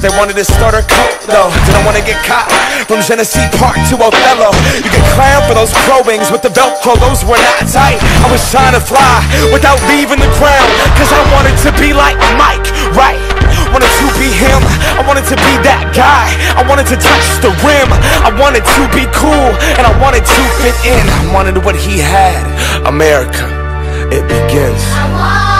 But they wanted to start a cult though. Didn't want to get caught. From Genesee Park to Othello, you get clowned for those pro wings with the Velcro, those were not tight. I was trying to fly without leaving the ground, cause I wanted to be like Mike, right? Wanted to be him, I wanted to be that guy. I wanted to touch the rim, I wanted to be cool, and I wanted to fit in. I wanted what he had. America, it begins.